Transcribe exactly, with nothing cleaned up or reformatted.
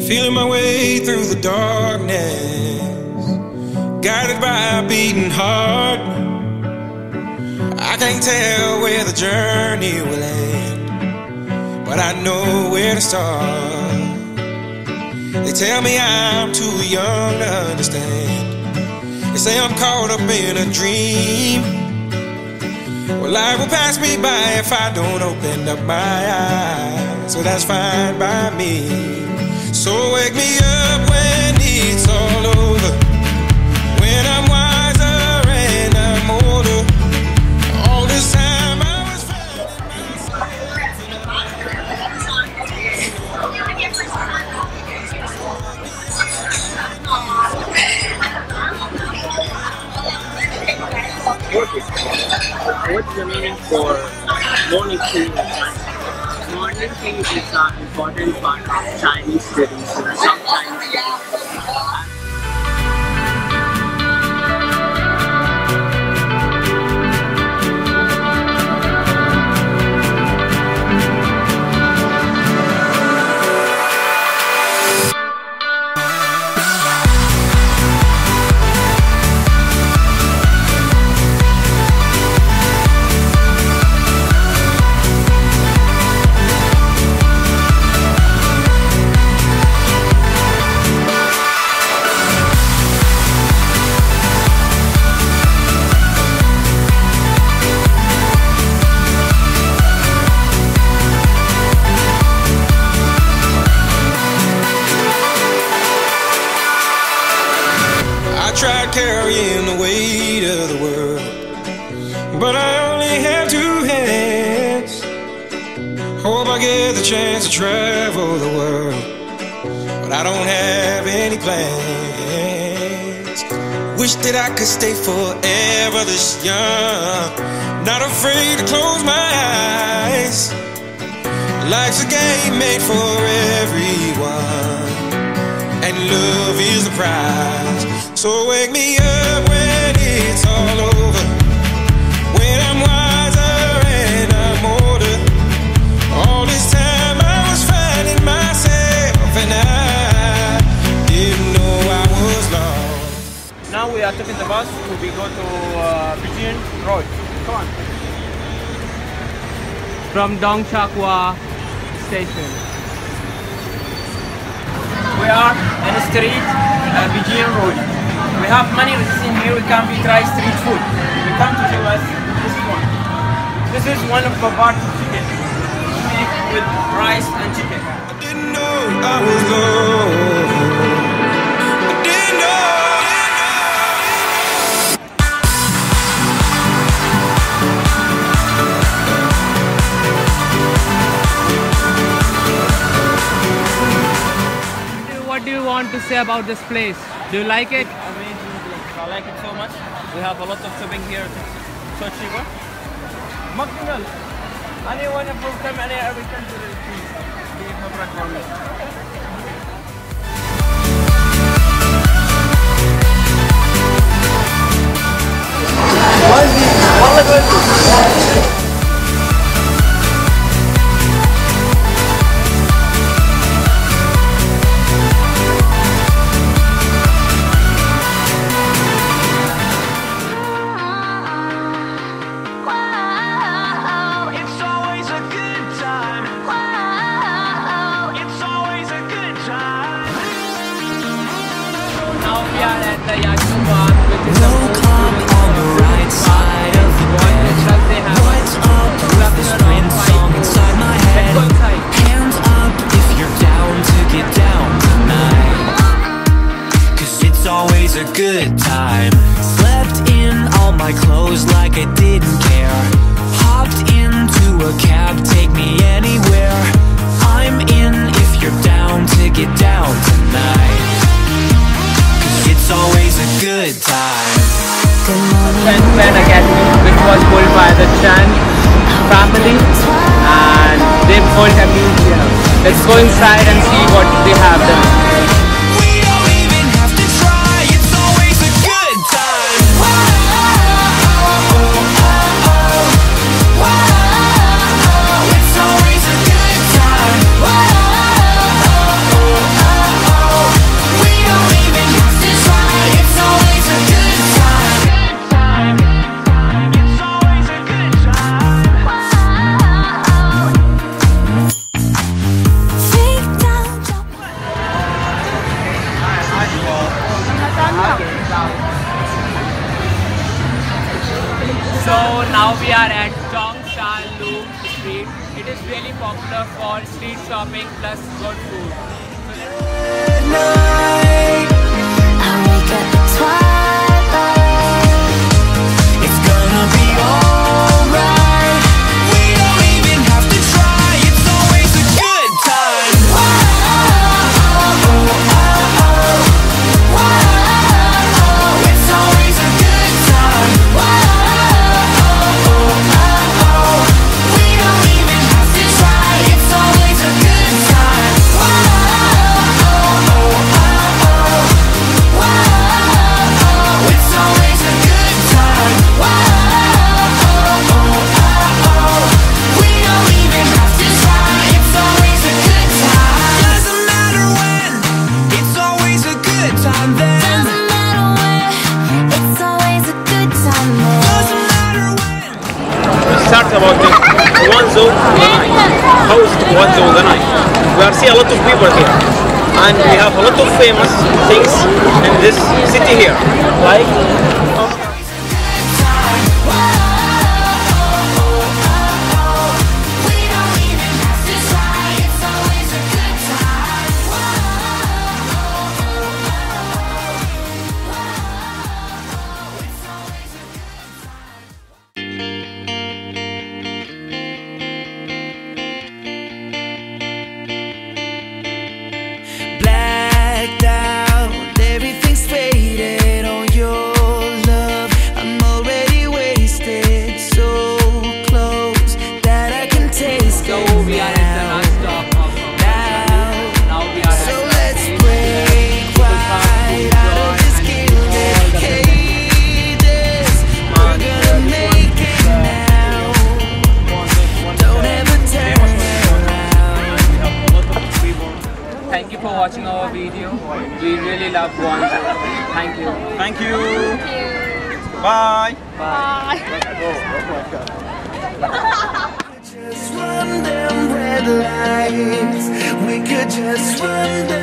feeling my way through the darkness, guided by a beating heart. I can't tell where the journey will end, but I know where to start. They tell me I'm too young to understand. They say I'm caught up in a dream. Well, life will pass me by if I don't open up my eyes, so that's fine by me. So wake me up when it's all over, when I'm wiser and I'm older. All this time I was What's the meaning for morning tea in China? Morning tea is an important part of Chinese tradition. Some Chinese traditions. tried carrying the weight of the world, but I only have two hands. Hope I get the chance to travel the world, but I don't have any plans. Wish that I could stay forever this young, not afraid to close my eyes. Life's a game made for everyone, and love is the prize. So wake me up when it's all over, when I'm wiser and I'm older. All this time I was finding myself, and I didn't know I was lost. Now we are taking the bus to we go to uh, Beijing Road. Come on. From Dongchakwa station. We are in the street, uh, Beijing Road. We have many resistance here. We can we try street food. We come to show us this one. This is one of the part of chicken, beef with rice and chicken. I didn't know I was lost. I didn't know. What do you want to say about this place? Do you like it? Amazing. I like it so much. We have a lot of shopping here. So cheaper. McDonald's. Anyone from come any every country we have recommended. Good time. Slept in all my clothes like I didn't care. Hopped into a cab, take me anywhere. I'm in if you're down to get down tonight. Cause it's always a good time. Fan Academy, which was built by the Chan family, and they built a museum. Let's go inside and see what they have done. street. It is really popular for street shopping plus good food. So let's I wake up at twilight. It's gonna be alright. We don't even have to try. It's always a good time. Whoa, oh, oh, oh. Whoa, it's always a good time. Whoa, oh, oh, oh. We don't even have to try. It's always a good time. Whoa, oh, oh, oh. Whoa, it's always a good time. Whoa, oh, oh, we don't even have to try. It's always a good time. Doesn't matter when, it's always a good time then. Doesn't matter when, it's always a good time then. Doesn't matter when. We start about the guangzhou the night. How is guangzhou the night? We are seeing a lot of people here, and we have a lot of famous things in this city here, like. Blacked out, everything's faded on your love. I'm already wasted, so close that I can taste So it we are at the now. last stop of Now, now we are so at let's the break right out of this gilded cages. We're gonna make it now. Don't ever turn around. Thank you for watching our video. We really love guangzhou. Thank you. Thank you. Bye. Just run them red lights. We could just run them.